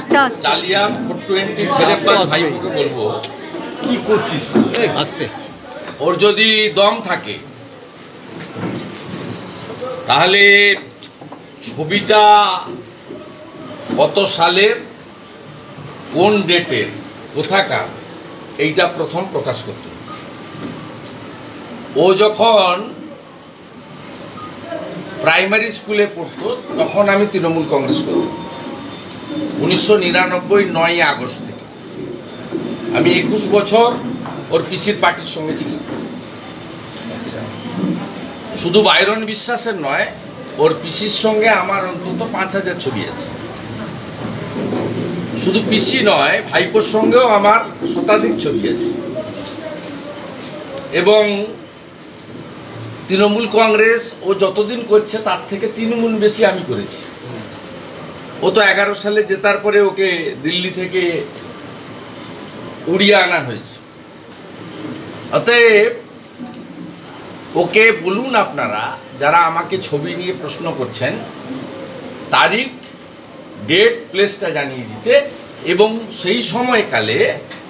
Dahlia 420 ফেলে ভাইকে বলবো কি করছিস আস্তে। ওর যদি দম থাকে তাহলে ছবিটা কত সালের কোন ডেটের কোথাকার এইটা প্রথম প্রকাশ করত। ও যখন প্রাইমারি স্কুলে পড়তো তখন আমি তৃণমূল কংগ্রেস করতাম 1999 9 আগস্ট থেকে। আমি 21 বছর ওর পিসির পার্টির সঙ্গে ছিলাম। শুধু বাইরন বিশ্বাসের নয়, ওর পিসির সঙ্গে আমার অন্তত 5000 ছবি আছে। শুধু পিসি নয়, ভাইপোর সঙ্গেও আমার শতাধিক ছবি আছে। এবং তৃণমূল কংগ্রেস ও যতদিন করছে তার থেকে 3 গুণ বেশি আমি করেছি। ও তো 11 সালে জেতার পরে ওকে দিল্লি থেকে উড়িয়ে আনা হয়েছে। অতএব ওকে বলুন আপনারা যারা আমাকে ছবি নিয়ে প্রশ্ন করছেন, তারিখ, ডেট, প্লেসটা জানিয়ে দিতে। এবং সেই সময়কালে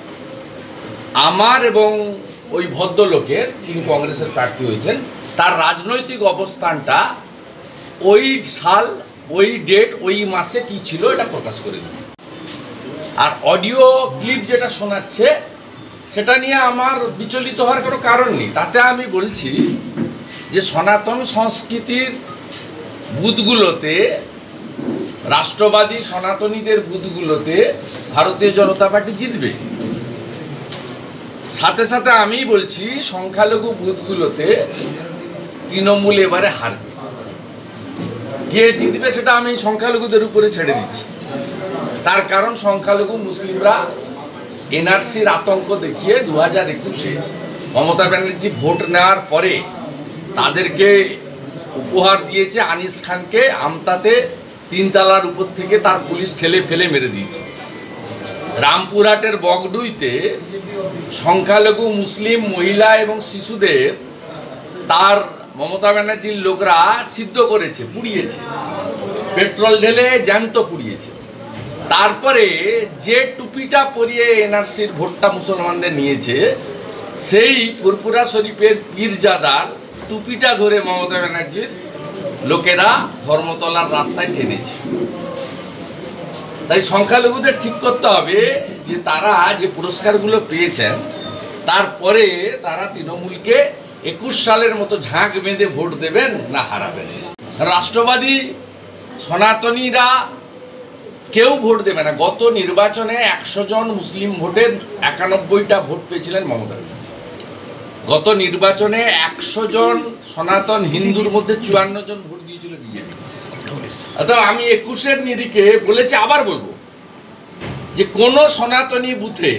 আমার এবং ওই ভদ্রলোকের, তিনি কংগ্রেসের প্রার্থী হয়েছেন, তার রাজনৈতিক অবস্থানটা ওই সাল, ওই ডেট, ওই মাসে কি ছিল এটা প্রকাশ করে দিন। আর অডিও ক্লিপ যেটা শোনাচ্ছে সেটা নিয়ে আমার বিচলিত হওয়ার কোনো কারণ নেই। তাতে আমি বলছি যে সনাতন সংস্কৃতির বুথগুলোতে, রাষ্ট্রবাদী সনাতনীদের বুথগুলোতে ভারতীয় জনতা পার্টি জিতবে। সাথে সাথে আমি বলছি সংখ্যালঘু বুথগুলোতে তৃণমূল এবারে হারবে। কে জিতবে সেটা আমি সংখ্যালঘুদের উপরে ছেড়ে দিচ্ছি। তার কারণ সংখ্যালঘু মুসলিমরা এনআরসির আতঙ্ক দেখিয়ে 2021-এ মমতা ব্যানার্জি ভোট নেওয়ার পরে তাদেরকে উপহার দিয়েছে আনিস খানকে আমতাতে 3 তলার উপর থেকে তার পুলিশ ঠেলে ফেলে মেরে দিয়েছে। রামপুরহাটের বগডুইতে সংখ্যালঘু মুসলিম মহিলা এবং শিশুদের তার মমতা ব্যানার্জির লোকরা সিদ্ধ করেছে, পুড়িয়েছে, পেট্রোল ঢেলে জ্যান্ত পুড়িয়েছে। তারপরে যে টুপিটা পরিয়ে এনআরসির ভোটটা মুসলমানদের নিয়েছে, সেই ফুরফুরা শরীফের পীরজাদার টুপিটা ধরে মমতা ব্যানার্জির লোকেরা ধর্মতলার রাস্তায় টেনেছে। তাই সংখ্যালঘুদের ঠিক করতে হবে যে তারা যে পুরস্কারগুলো পেয়েছেন তারপরে তারা তৃণমূলকে 21 সালের মতো ঝাঁক বেঁধে ভোট দেবেন না হারাবেন। রাষ্ট্রবাদী সনাতনীরা কেউ ভোট দেবে না। গত নির্বাচনে 100 জন মুসলিম ভোটের 91টা ভোট পেয়েছিলেন মমতা ব্যানার্জি। গত নির্বাচনে 100 জন সনাতন হিন্দুর মধ্যে 54 জন ভোট দিয়েছিল বিজেপি। অর্থাৎ আমি 21-এর নিরিখে বলেছি, আবার বলবো যে কোন সনাতনী বুথে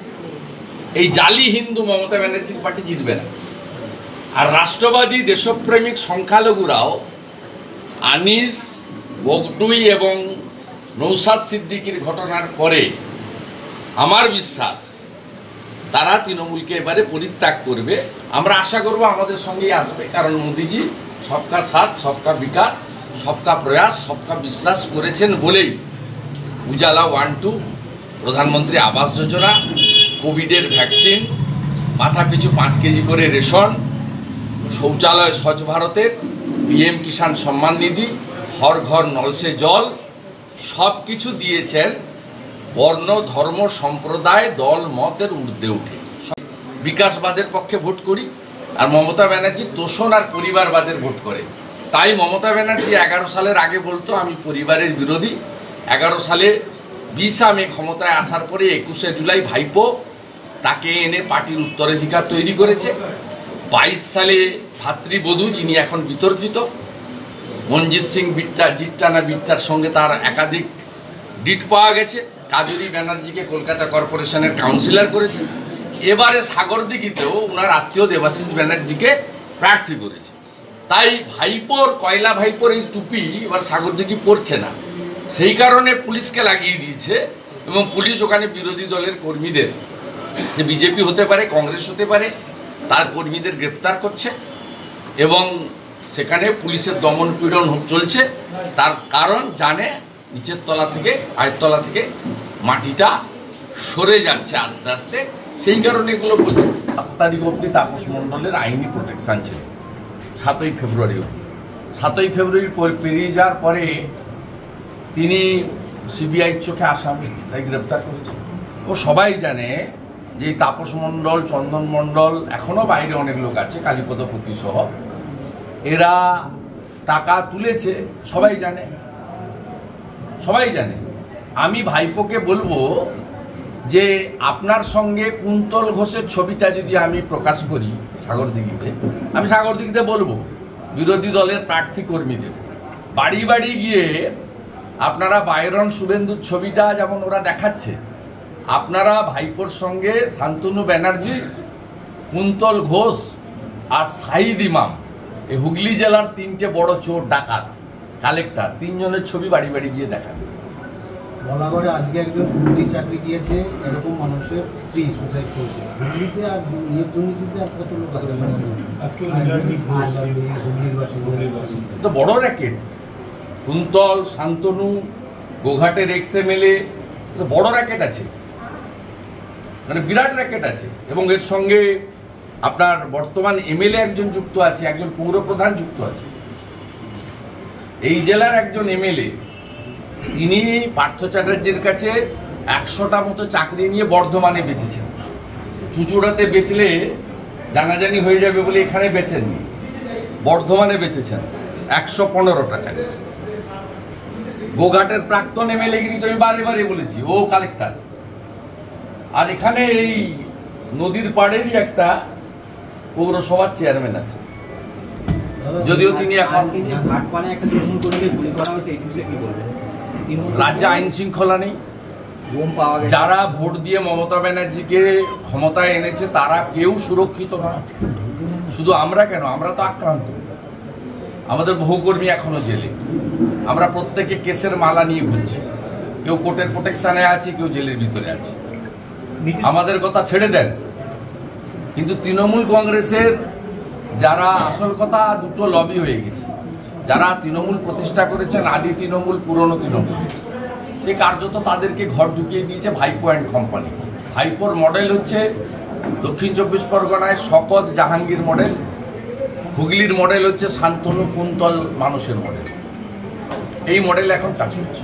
এই জালি হিন্দু মমতা ব্যানার্জির পার্টি জিতবে না। আর রাষ্ট্রবাদী দেশপ্রেমিক সংখ্যালঘুরাও আনিস, বগটুই এবং নৌসাদ সিদ্দিকির ঘটনার পরে আমার বিশ্বাস তারা তৃণমূলকে এবারে পরিত্যাগ করবে। আমরা আশা করব আমাদের সঙ্গেই আসবে, কারণ মোদিজি সবকা সাথ, সবকা বিকাশ, সবকা প্রয়াস, সবকা বিশ্বাস করেছেন বলেই উজালা 1-2, প্রধানমন্ত্রী আবাস যোজনা, কোভিডের ভ্যাকসিন, মাথাপিছু 5 কেজি করে রেশন, শৌচালয় স্বচ্ছ ভারতের, PM কিষাণ সম্মান নিধি, হর ঘর নল সে জল, সব কিছু দিয়েছেন বর্ণ, ধর্ম, সম্প্রদায়, দল, মতের ঊর্ধ্বে উঠে। বিকাশবাদের পক্ষে ভোট করি, আর মমতা ব্যানার্জি তোষণ আর পরিবারবাদের ভোট করে। তাই মমতা ব্যানার্জি 11 সালের আগে বলতো আমি পরিবারের বিরোধী। 11 সালে 20 মে ক্ষমতায় আসার পরে 21শে জুলাই ভাইপো তাকে এনে পার্টির উত্তরাধিকার তৈরি করেছে। 22 সালে ভাতৃবধূ, যিনি এখন বিতর্কিত, মনজিৎ সিং বিট্টার সঙ্গে তার একাধিক ডিট পাওয়া গেছে। কাজরি ব্যানার্জিকে কলকাতা কর্পোরেশনের কাউন্সিলর করেছে। এবারে সাগরদিঘিতেও ওনার আত্মীয় দেবাশিস ব্যানার্জিকে প্রার্থী করেছে। তাই ভাইপোর, কয়লা ভাইপোর এই টুপি এবার সাগরদিঘি পড়ছে না, সেই কারণে পুলিশকে লাগিয়ে দিয়েছে। এবং পুলিশ ওখানে বিরোধী দলের কর্মীদের, সে বিজেপি হতে পারে, কংগ্রেস হতে পারে, তার কর্মীদের গ্রেপ্তার করছে এবং সেখানে পুলিশের দমন পীড়ন চলছে। তার কারণ জানে নিচের তলা থেকে, আয়ের তলা থেকে মাটিটা সরে যাচ্ছে আস্তে আস্তে, সেই কারণে এগুলো বলছে। 7 তারিখ অবধি তাপস মণ্ডলের আইনি প্রোটেকশান ছিল, 7ই ফেব্রুয়ারি অবধি। 7ই ফেব্রুয়ারি পেরিয়ে যাওয়ার পরে তিনি সিবিআইয়ের চোখে আসামি, তাই গ্রেপ্তার করেছে। ও সবাই জানে যে এই তাপস মণ্ডল, চন্দন মণ্ডল, এখনও বাইরে অনেক লোক আছে, কালীপদপতি সহ, এরা টাকা তুলেছে, সবাই জানে, সবাই জানে। আমি ভাইপোকে বলবো যে আপনার সঙ্গে কুন্তল ঘোষের ছবিটা যদি আমি প্রকাশ করি সাগরদিঘিতে, আমি সাগরদিঘিতে বলবো বিরোধী দলের প্রার্থী কর্মীদের বাড়ি বাড়ি গিয়ে আপনারা বাইরন শুভেন্দুর ছবিটা যেমন ওরা দেখাচ্ছে, আপনারা ভাইপোর সঙ্গে শান্তনু ব্যানার্জি, কুন্তল ঘোষ আর সাইদ ইমাম, এই হুগলি জেলার 3টে বড় চোর ডাকাত কালেক্টর, 3 জনের ছবি বাড়ি বাড়ি গিয়ে দেখাবে। বলা করে আজকে একজন হুগলি চাকরি দিয়েছে, এরকম মানুষের স্ত্রী সুসাইড করেছে। হুগলিতে আর নিয়োগ দুর্নীতিতে কত লোক আছে? তো বড় র্যাকেট, কুন্তল, শান্তনু, গোঘাটের XMLA, বড় র্যাকেট আছে, মানে বিরাট র্যাকেট আছে। এবং এর সঙ্গে আপনার বর্তমান MLA একজন যুক্ত আছে, একজন পৌরপ্রধান যুক্ত আছে। এই জেলার একজন MLA, তিনি পার্থ চ্যাটার্জির কাছে 100টা মতো চাকরি নিয়ে বর্ধমানে বেচেছেন। চুচুড়াতে বেচলে জানাজানি হয়ে যাবে বলে এখানে বেচেননি, বর্ধমানে বেচেছেন 115টা চাকরি। গোঘাটের প্রাক্তন MLA গিরি তো আমি বারে বারে বলেছি, ও কালেক্টর। আর এখানে এই নদীর পাড়েরই একটা পৌরসভার চেয়ারম্যান আছে, যদিও তিনি এখন রাজ্যে আইন শৃঙ্খলা নেই। যারা ভোট দিয়ে মমতা ব্যানার্জিকে ক্ষমতায় এনেছে তারা কেউ সুরক্ষিত নয়। শুধু আমরা কেন, আমরা তো আক্রান্ত। আমাদের বহু কর্মী এখনো জেলে, আমরা প্রত্যেকে কেসের মালা নিয়ে ঘুরছি, কেউ কোর্টের প্রোটেকশনে আছে, কেউ জেলের ভিতরে আছে। আমাদের কথা ছেড়ে দেন, কিন্তু তৃণমূল কংগ্রেসের যারা, আসল কথা দুটো লবি হয়ে গেছে, যারা তৃণমূল প্রতিষ্ঠা করেছেন, আদি তৃণমূল, পুরনো তৃণমূল, এই কার্যত তাদেরকে ঘর ঢুকিয়ে দিয়েছে ভাইপো অ্যান্ড কোম্পানি। ভাইপোর মডেল হচ্ছে দক্ষিণ 24 পরগনায় শকত জাহাঙ্গীর মডেল, হুগলির মডেল হচ্ছে শান্তনু কুন্তল মানুষের মডেল। এই মডেল এখন কাজ হচ্ছে।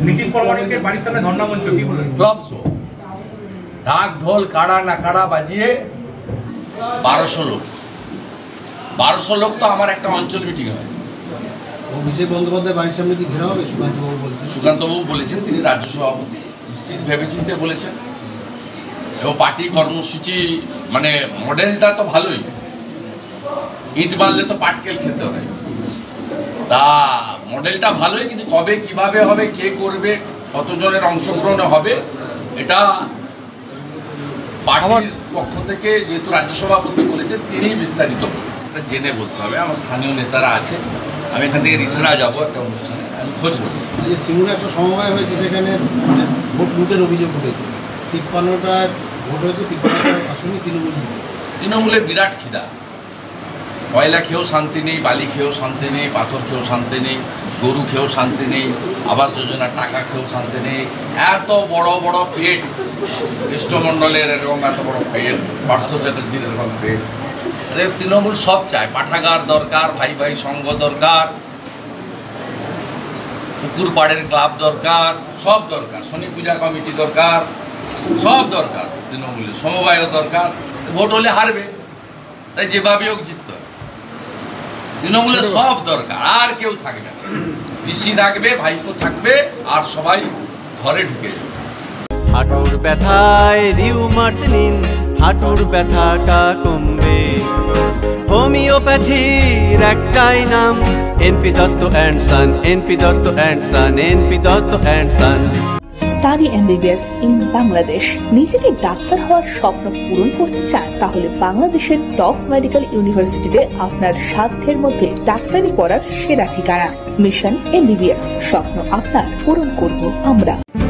ক্লাব শো, ঢাক ঢোল কাড়া না কাড়া বাজিয়ে 1200 লোক, 1200 লোক তো আমার একটা অঞ্চল মিটিং হয়। অভিষেক বন্দ্যোপাধ্যায় বাড়ির সামনে কি ঘেরা হবে? সুকান্তবাবু বলছেন, সুকান্তবাবু বলেছেন, তিনি রাজ্য সভাপতি, নিশ্চিত ভেবেচিন্তে বলেছেন। এবং পার্টি কর্মসূচি মানে মডেলটা তো ভালোই, ইট মারলে তো পাটকেল খেতে হয়, তা মডেলটা ভালোই, কিন্তু কবে কিভাবে হবে, কে করবে, কতজনের অংশগ্রহণে হবে, এটা পার্টির পক্ষ থেকে যেহেতু রাজ্য সভাপতি বলেছেন তিনি বিস্তারিত জেনে বলতে হবে। আমার স্থানীয় নেতারা আছে, আমি এখান থেকে রিসরা যাবো একটা অনুষ্ঠানে, আমি খোঁজ নেব। সিঙ্গুরে একটা সমবায় হয়েছে, সেখানে মানে ভোট লুটের অভিযোগ উঠেছে। 53টা ভোট হয়েছে, 53টা আসলে তৃণমূলের বিরাট খিদা। কয়লা খেয়েও শান্তি নেই, বালি খেয়েও শান্তি নেই, পাথর খেয়েও শান্তি নেই, গরু খেয়েও শান্তি নেই, আবাস যোজনার টাকা খেয়েও শান্তি নেই। এত বড় বড় পেট কৃষ্ণমণ্ডলের, এরকম এত বড় পেট, পার্থ চ্যাটার্জির এরকম পেট। তৃণমূল সব চায়, পাঠাগার দরকার, ভাই ভাই সংঘ দরকার, পুকুর পাড়ের ক্লাব দরকার, সব দরকার, শনি পূজা কমিটি দরকার, সব দরকার। তৃণমূলের সমবায়ও দরকার। ভোট হলে হারবে, তাই যেভাবে হোক জিততে হবে। তৃণমূলের সব দরকার, আর কেউ থাকবে না। পিসি থাকবে, ভাইপো থাকবে, আর সবাই ঘরে ঢুকে যাবে। হাঁটুর ব্যথায় রিউমার্স নিন, হাঁটুর ব্যথাটা কমবে। হোমিওপ্যাথির একটাই নাম, NP Dutta and son, NP Dutta and son, NP Dutta and son. Study MBBS in Bangladesh. নিজেকে ডাক্তার হওয়ার স্বপ্ন পূরণ করতে চান? তাহলে বাংলাদেশের টপ মেডিকেল ইউনিভার্সিটিতে আপনার সাধ্যের মধ্যে ডাক্তারি পড়ার সেরা ঠিকানা। মিশন MBBS, স্বপ্ন আপনার, পূরণ করব আমরা।